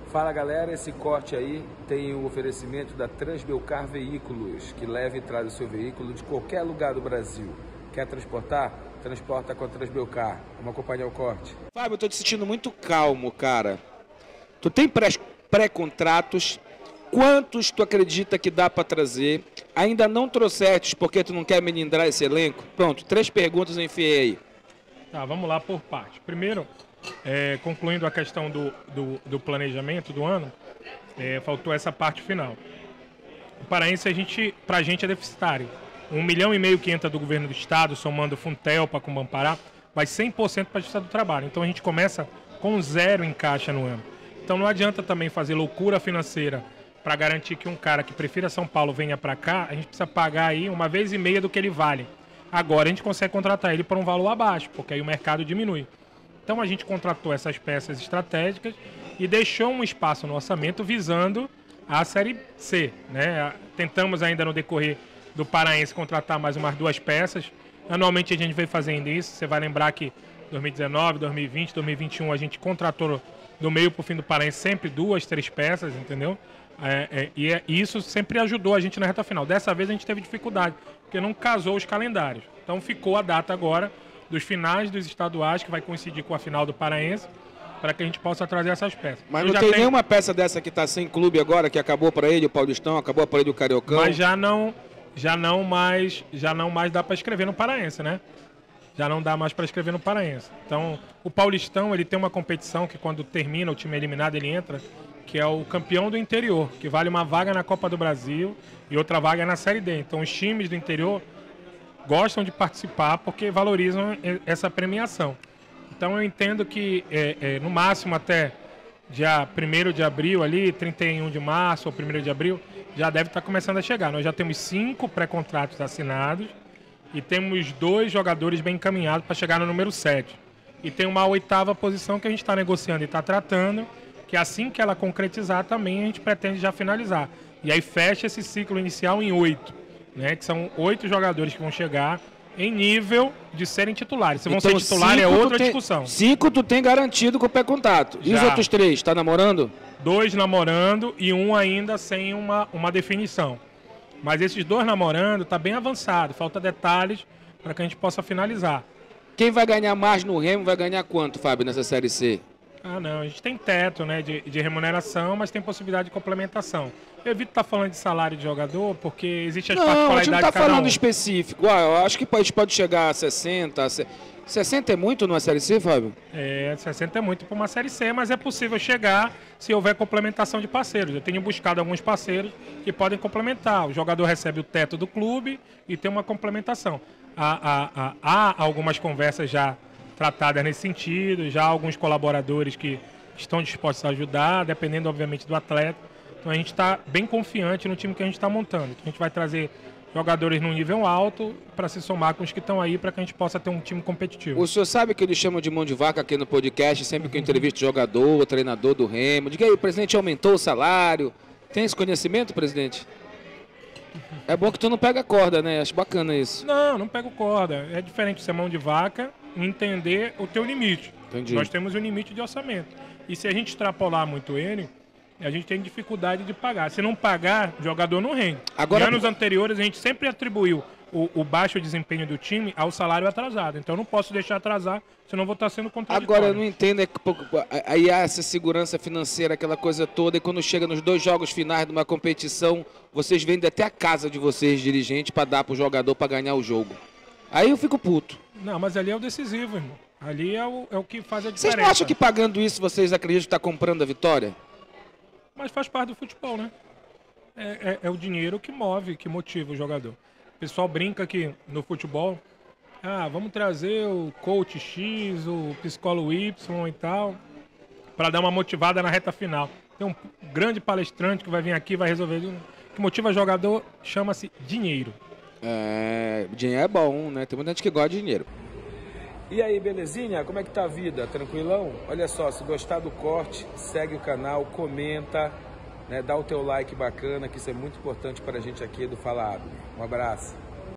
Fala galera, esse corte aí tem o oferecimento da Transbelcar Veículos, que leva e traz o seu veículo de qualquer lugar do Brasil. Quer transportar? Transporta com a Transbelcar. Vamos acompanhar o corte. Fábio, eu tô te sentindo muito calmo, cara. Tu tem pré-contratos? Quantos tu acredita que dá para trazer? Ainda não trouxeste porque tu não quer melindrar esse elenco? Pronto, 3 perguntas eu enfiei aí. Tá, vamos lá por parte. Primeiro, concluindo a questão do planejamento do ano, faltou essa parte final. O Paraense, pra gente é deficitário. 1,5 milhão que entra do governo do estado, somando Funtelpa com Bampará, vai 100% para a Justiça do Trabalho. Então a gente começa com 0 em caixa no ano. Então não adianta também fazer loucura financeira para garantir que um cara que prefira São Paulo venha para cá, a gente precisa pagar aí 1,5 vezes do que ele vale. Agora a gente consegue contratar ele por um valor abaixo, porque aí o mercado diminui. Então a gente contratou essas peças estratégicas e deixou um espaço no orçamento visando a Série C, né? Tentamos ainda no decorrer do Paraense contratar mais umas 2 peças. Anualmente a gente vem fazendo isso. Você vai lembrar que 2019, 2020, 2021 a gente contratou do meio para o fim do Paraense sempre 2, 3 peças, entendeu? E isso sempre ajudou a gente na reta final. Dessa vez a gente teve dificuldade, porque não casou os calendários. Então ficou a data agora dos finais dos estaduais, que vai coincidir com a final do Paraense, para que a gente possa trazer essas peças. Mas não tem nenhuma peça dessa que está sem clube agora, que acabou para ele o Paulistão, acabou para ele o Cariocão? Mas já não mais dá para escrever no Paraense, né? Já não dá mais para escrever no Paraense. Então, o Paulistão, ele tem uma competição que quando termina, o time eliminado, ele entra, que é o campeão do interior, que vale uma vaga na Copa do Brasil e outra vaga na Série D. Então, os times do interior gostam de participar porque valorizam essa premiação. Então, eu entendo que, no máximo, até dia 1º de abril, ali, 31 de março ou 1º de abril, já deve estar começando a chegar. Nós já temos 5 pré-contratos assinados e temos 2 jogadores bem encaminhados para chegar no número 7. E tem uma 8ª posição que a gente está negociando e está tratando, que assim que ela concretizar também a gente pretende já finalizar. E aí fecha esse ciclo inicial em 8, né? Que são 8 jogadores que vão chegar em nível de serem titulares. Se vão ser titulares é outra discussão. 5 tu tem garantido com o pré-contrato. E os outros 3, tá namorando? 2 namorando e 1 ainda sem uma definição. Mas esses 2 namorando tá bem avançado. Falta detalhes para que a gente possa finalizar. Quem vai ganhar mais no Remo vai ganhar quanto, Fábio, nessa Série C? Ah, não. A gente tem teto, né, de remuneração, mas tem possibilidade de complementação. Eu evito estar falando de salário de jogador, porque existe as particularidades de cada um. Não, a gente não está falando específico. Eu acho que a gente pode chegar a 60. 60 é muito numa Série C, Fábio? 60 é muito para uma Série C, mas é possível chegar se houver complementação de parceiros. Eu tenho buscado alguns parceiros que podem complementar. O jogador recebe o teto do clube e tem uma complementação. Há algumas conversas já tratadas nesse sentido, já há alguns colaboradores que estão dispostos a ajudar, dependendo, obviamente, do atleta. Então a gente está bem confiante no time que a gente está montando. A gente vai trazer jogadores num nível alto para se somar com os que estão aí, para que a gente possa ter um time competitivo. O senhor sabe que eles chamam de mão de vaca aqui no podcast, sempre que eu entrevisto jogador, treinador do Remo. Diga aí, o presidente aumentou o salário. Tem esse conhecimento, presidente? É bom que tu não pega corda, né? Acho bacana isso. Não pego corda. É diferente ser mão de vaca e entender o teu limite. Entendi. Nós temos um limite de orçamento. E se a gente extrapolar muito ele, a gente tem dificuldade de pagar. Se não pagar, o jogador não rende. Agora, em anos anteriores, a gente sempre atribuiu o baixo desempenho do time ao salário atrasado. Então eu não posso deixar atrasar, senão vou estar sendo contraditório. Agora eu não entendo, aí há essa segurança financeira, aquela coisa toda, e quando chega nos 2 jogos finais de uma competição, vocês vendem até a casa de vocês, dirigente, para dar pro jogador para ganhar o jogo. Aí eu fico puto. Não, mas ali é o decisivo, irmão. Ali é o que faz a diferença. Vocês não acham que pagando isso vocês acreditam que está comprando a vitória? Mas faz parte do futebol, né? É o dinheiro que move, que motiva o jogador. O pessoal brinca que no futebol, vamos trazer o coach X, o psicólogo Y e tal, para dar uma motivada na reta final. Tem um grande palestrante que vai vir aqui e vai resolver. O que motiva o jogador chama-se dinheiro. Dinheiro é bom, né? Tem muita gente que gosta de dinheiro. E aí, belezinha? Como é que tá a vida? Tranquilão? Olha só, se gostar do corte, segue o canal, comenta, né? Dá o teu like bacana, que isso é muito importante para a gente aqui do Fala Abner. Um abraço.